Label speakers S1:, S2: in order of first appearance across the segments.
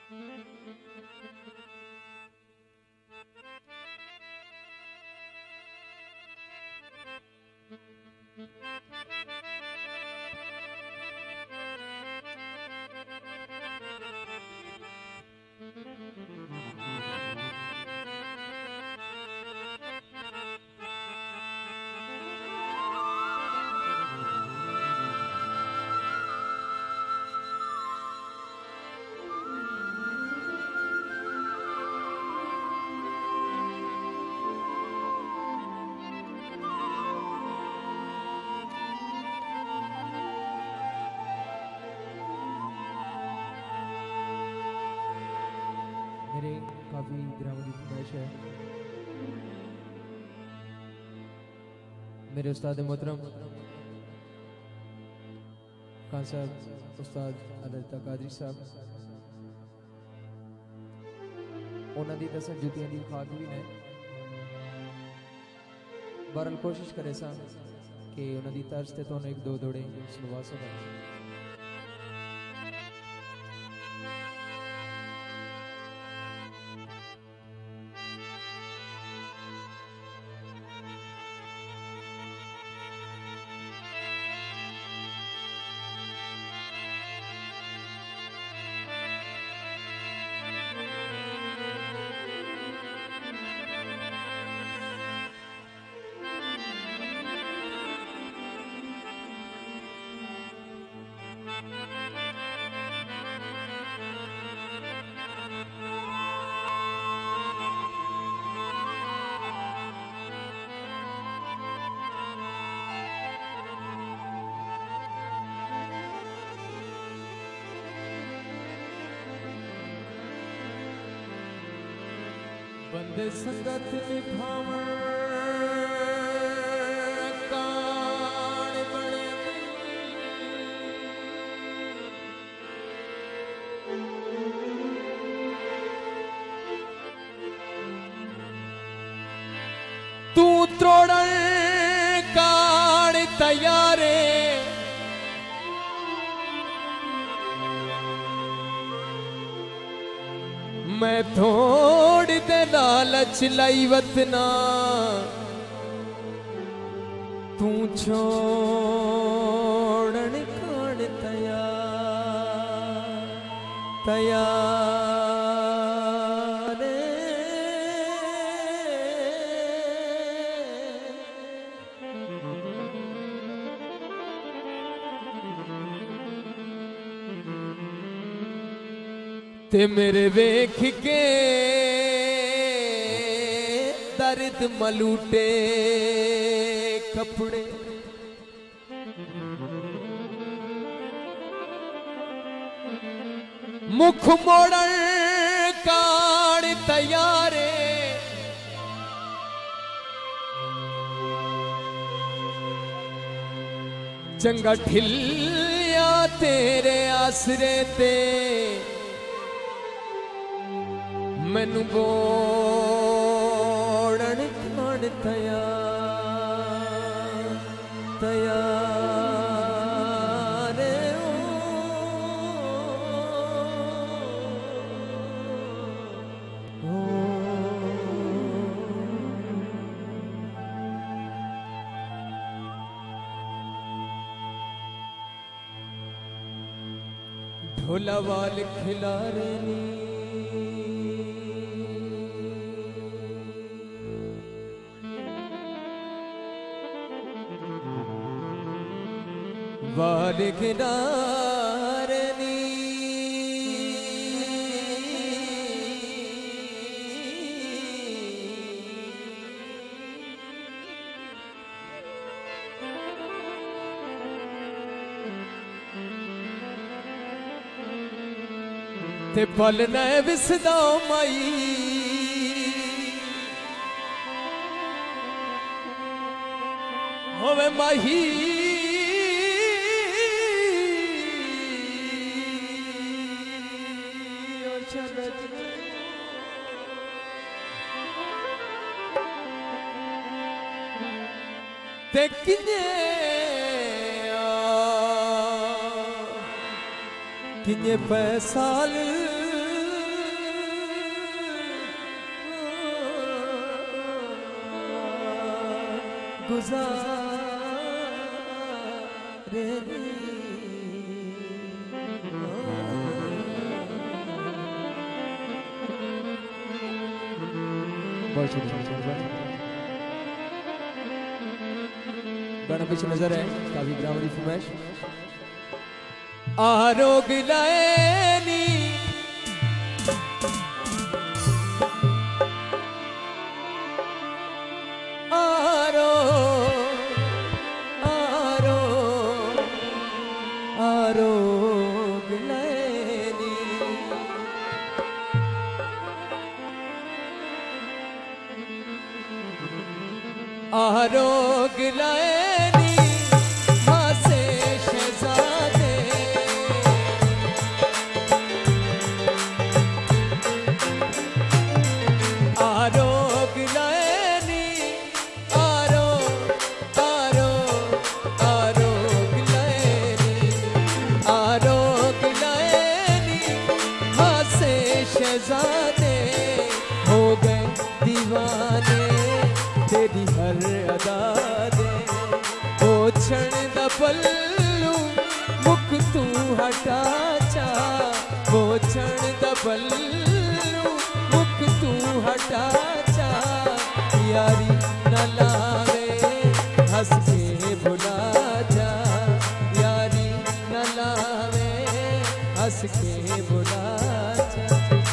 S1: मेरे काफ़ी दिनों की फरमाइश है। मेरे उस्ताद मोहतरम खान साहब उस्ताद अल्लाह कादरी साहब उन्होंने दसन जुतियां की खाक भी ने बहरहाल कोशिश करे सा कि उन्होंने तर्ज से तो एक दो दौड़े सुनवा सका। बंदे संगत निभावण कान बने तू त्रोड़न कान तैयारे मैं थोड़ी दे लालच लाई वतना तू छोड़न कान तैयार ते मेरे वेख के दर्द मलूटे कपड़े मुख मोड़न कान तैयारे चंगा ठिलिया तेरे आसरे ते मैनू बोड़न खान तैयार ढोला वाल खिलारे वाल किनारे ते पल न विसदा माई होवे माही ते किने पैसाल गुजारे बहुत शुक्रिया। गाना पीछे नजर है काफी ब्राह्मणी फरमाइश। आरोग लाएनी आरो आरो आरोग लाएनी आरोग लाएनी हासे शहजादे आरोग लाएनी आरो आरो आरोग लाएनी आरोग लाएनी हासे शहजादे हो गए दीवाने तेरी हर अदा दे ओ क्षण दा पल्लू मुख तू हटा चा वो क्षण दा पल्लू मुख तू हटा चा यारी न लावे हंस के भुला जा यारी न लावे हंस के भुला जा।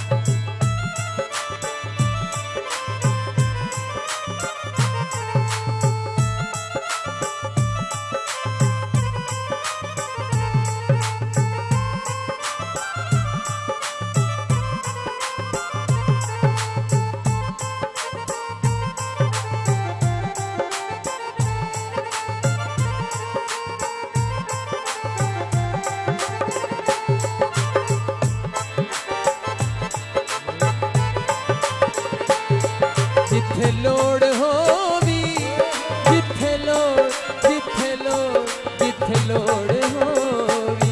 S1: जिथे लोड़ होवी जिथे लोड़ जिथे लोड़ जिथे लोड़ होवी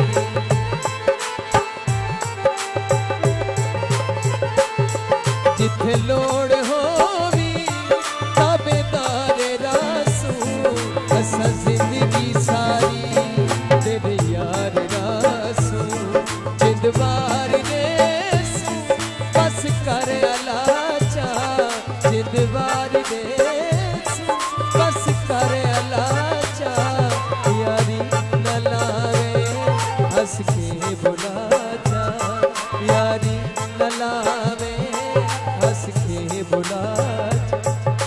S1: जिथे लोड़ होवी ताबेदार रासू असा जिंदगी सारी तेरे यार रासू जिंदवार देसू बस कर अला जिंदवार देस बस कर अलाचा यारी न लावे हंस के बुला जा यारी न लावे हंस के बुला जा।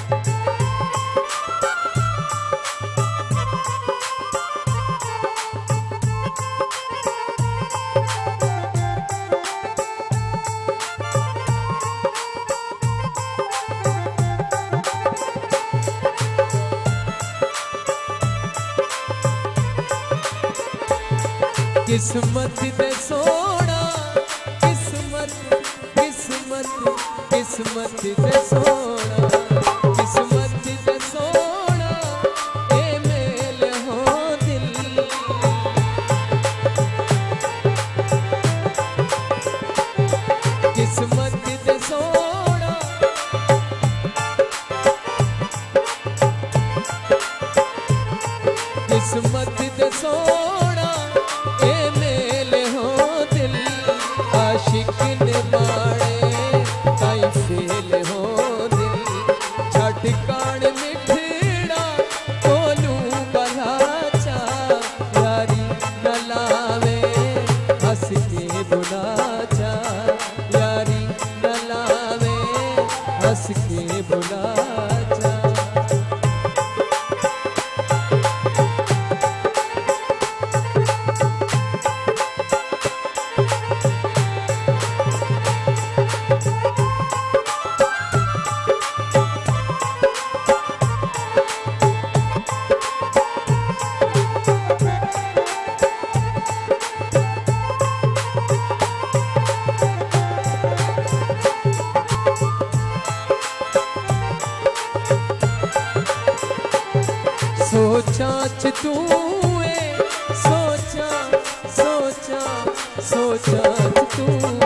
S1: किस्मत दे सोना किस्मत किस्मत किस्मत दे सोना किस्मत दे सोना ए मेल हो दिल किस्मत दे सोना किस्मत दे सोना ए मेल हो दिल आशिक ने मारे ताई फेल हो दिल छठ कान मिठड़ा कोलू बलाचा यारी न लावे हंस के बुला जा यारी न लावे हंस के बुला जा। सोचा तू सोचा सोचा सोचा तू